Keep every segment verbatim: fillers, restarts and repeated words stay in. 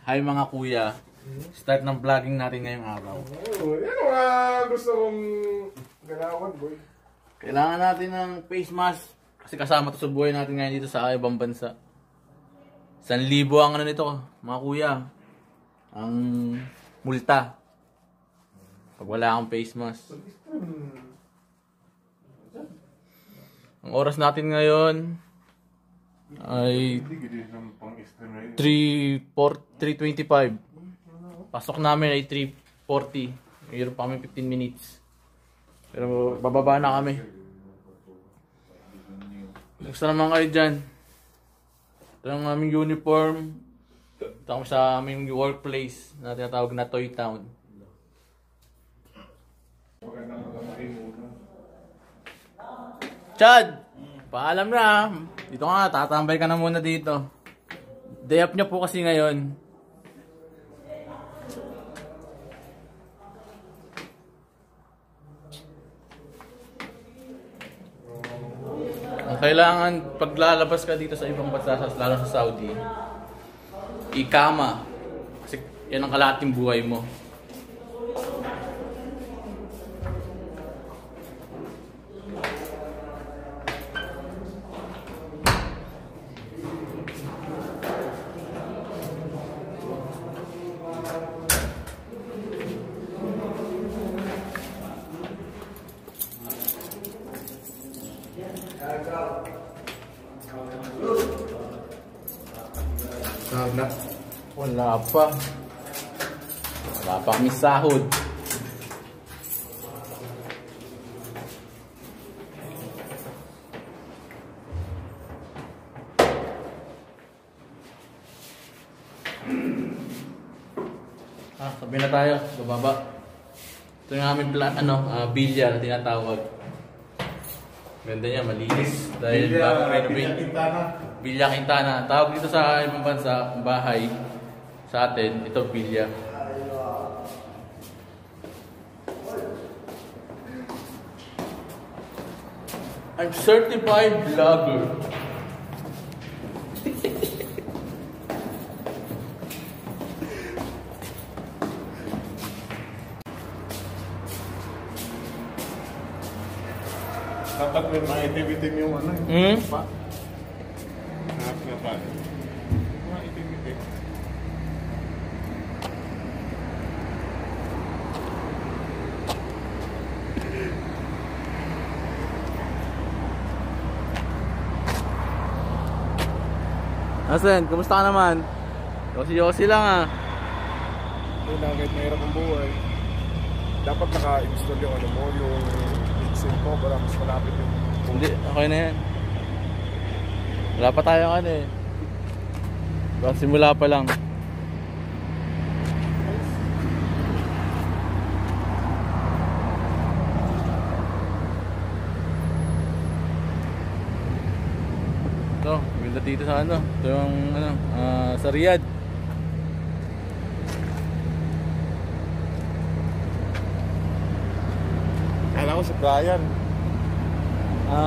Hi mga kuya. Start ng vlogging natin ngayong araw. Oh, yan ang uh, gusto kong ganawan, boy. Kailangan natin ng face mask kasi kasama to sa buhay natin ngayon dito sa ibang bansa. San libo ang ano nito, mga kuya. Ang multa. Pag wala kang face mask. Ang oras natin ngayon ay three twenty-five. Pasok namin ay three forty. Mayroon pa kami fifteen minutes. Pero bababa na kami. Gusto naman kayo dyan. Ito ang aming uniform. Ito kami sa aming workplace na tinatawag na Toy Town. Chad! Paalam na. Dito nga, tatambay ka na muna dito. Day up niya po kasi ngayon. Ang kailangan paglalabas ka dito sa ibang bansa, lalo sa Saudi, ikama. Kasi yan ang kalahating buhay mo. Sana. Wala pa. Wala pa kami sahod. Ah, sabi na tayo. Bababa. Ito yung aming plan, ano, uh, bilya na tinatawag. Ganda niya, malinis. Dahil bagong renovate. Bilya Quintana. Tawag dito sa ibang bansa, bahay. Sa atin, ito bilya. I'm certified vlogger. Dapat may mga itim-itim yung ano. Hmm? Pa. Hanap na pa. Mga itim-itim. Asen, kumusta ka naman? Yosi-yosi lang ah. Ito na kahit mahirap ang buhay. Dapat naka-install yung ano mo, yung mixing ko para mas malapit yung... Hindi, okay na yan. Wala pa tayo ano eh. Baka simula pa lang. Ito, ganda dito sa ano. Ito yung ano, uh, sa Riyadh. Kala ko si Brian. Ah.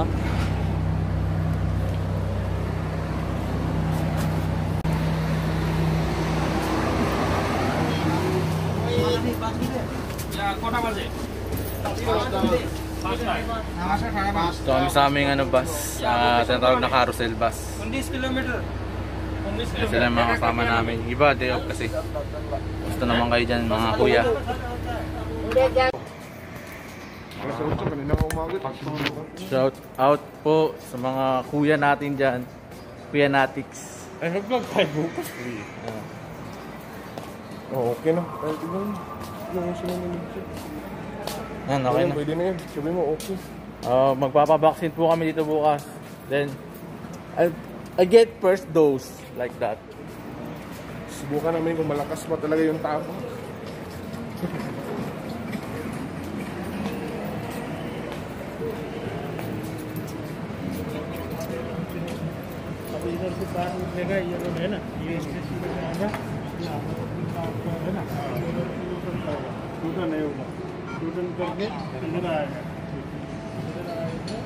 Ito kami sa aming ano, bus. Uh, tinatawag na carousel bus. uन्नीस kilometer. Yan sila mga kasama namin. Iba, day off kasi. Gusto naman kayo dyan mga kuya. Shout out po sa mga kuya natin dyan. Kuya Natics. Ay, nag-vlog tayo bukas. Oh, okay na. Kahit ibang yung sinunod siya. Yan, okay na. Pwede na yun. Sabi mo, okay. Uh, magpapabaksin po kami dito bukas. Then, I, I get first dose like that. Subukan namin kung malakas pa talaga yung tao. अभी इधर से बाहर निकलेगा ये रोड है ना, ये स्टेशन में आएगा, है ना, टूटन नहीं होगा, टूटन करके इधर आएगा, इधर आएगा,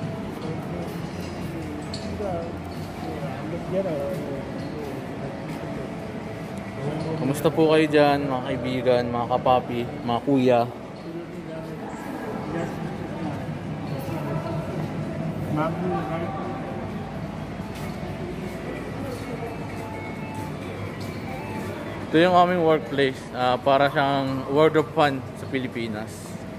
हम लोग क्या Kamusta po kayo dyan, mga kaibigan, mga kapapi, mga kuya? Ito yung aming workplace, uh, para siyang World of Fun sa Pilipinas.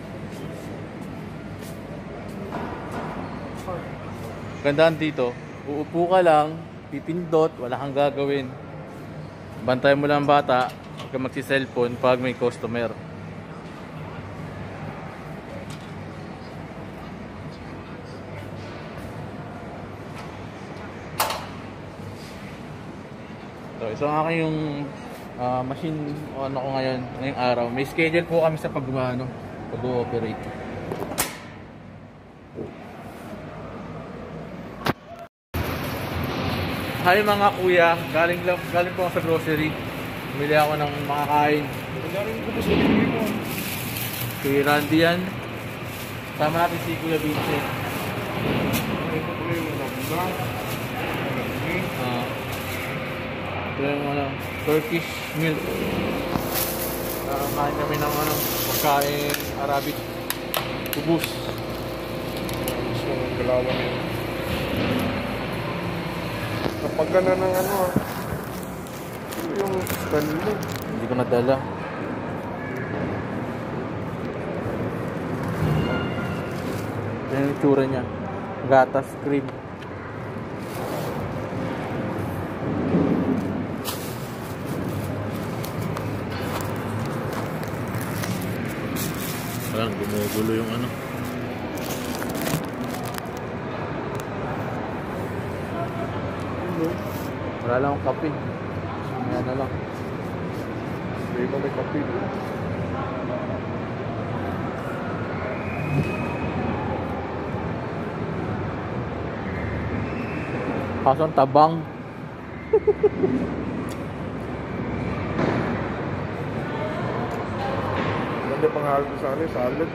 Gandaan dito, uupo ka lang, pipindot, wala kang gagawin. Bantay mo lang bata, huwag ka magsi-cellphone pag may customer. So, ito ang aking yung uh, machine o ano ko ngayon, ngayong araw. May schedule po kami sa pag, ano, pag-ooperate. Hi mga kuya, galing, lang, galing po ako sa grocery. Bumili ako ng makakain. Si Randy yan. Sama natin si Kuya Vincent. Uh, ito yung ano, Turkish milk. Uh, kain kami ng ano, pagkain Arabic. Kubus. Gusto ng galawan yun. Kapag gana ng ano ah. Ano yung stand mo? Hindi ko nadala. Yan yung tsura niya. Gatas, cream. Parang gumugulo yung ano. Wala lang akong kape. Ayan na lang. Hindi ko may kape. Kaso ang tabang. Ganda pang halo sa ano, salad.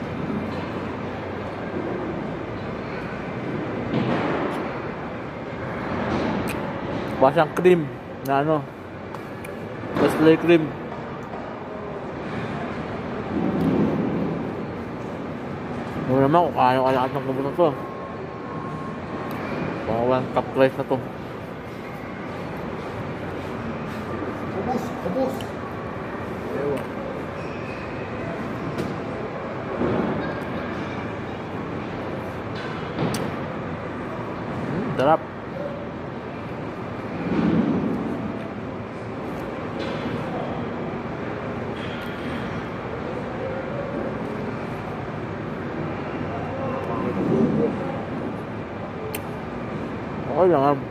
Basang cream na ano, Nestle cream. Ano naman kung kaya kaya at ng kubo na to. Baka walang top price na to. Ubus! Ubus! Ewa. Hmm, darap. Okay lang ah.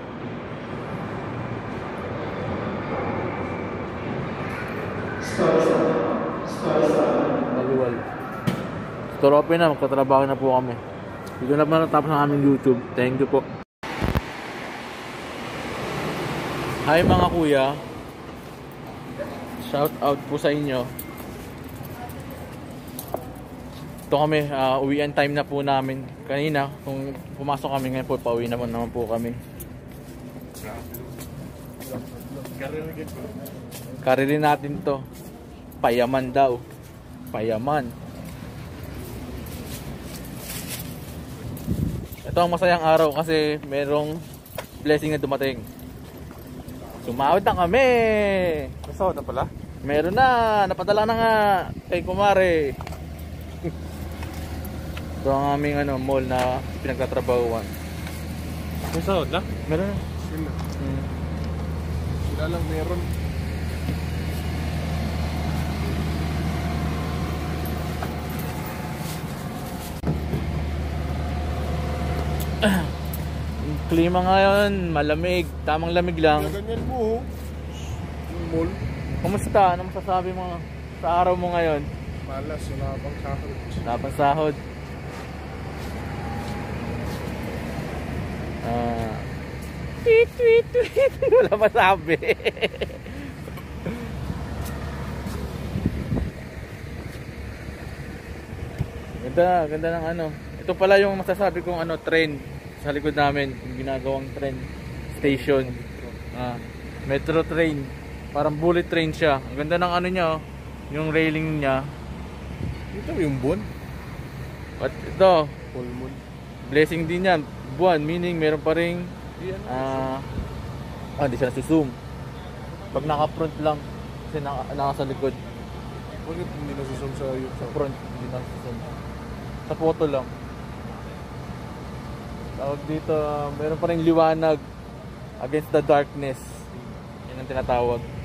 Maluwal. Store open na, magkatrabaho na po kami. Dito na pa natapos ang aming YouTube. Thank you po. Hi mga kuya. Shout out po sa inyo. Ito kami, uh, uwian time na po namin. Kanina, kung pumasok kami ngayon po, pauwi naman naman po kami. Karili natin to. Payaman daw. Payaman. Ito ang masayang araw kasi merong blessing na dumating. Sumawid na kami! Nasawad na pala? Meron na! Napadala na nga kay Kumare. Ito ang aming ano, mall na pinagtatrabahuan. May sahod na? Meron na. Sila. Hmm. Sila lang meron. Yung klima ngayon, malamig. Tamang lamig lang. Ganyan mo oh. Yung mall. Kumusta? Ano masasabi mo sa araw mo ngayon? Malas, wala pang sahod. Wala pang sahod. Ah. Tweet, tweet, tweet. Wala masabi. Ganda, ganda ng ano. Ito pala yung masasabi kong ano, train sa likod namin, yung ginagawang train station. Ah, metro train. Parang bullet train siya. Ang ganda ng ano niya, oh. Yung railing niya. Ito yung buwan. At ito, Full moon. blessing din yan. Buwan, meaning meron pa rin ah, ah, hindi siya nasi-zoom. Pag naka-front lang, kasi naka, naka sa likod. Bakit hindi nasusum sa yung Sa front, hindi nasi-zoom. Sa photo lang. Tawag dito, ah, meron pa rin liwanag against the darkness. Yan ang tinatawag.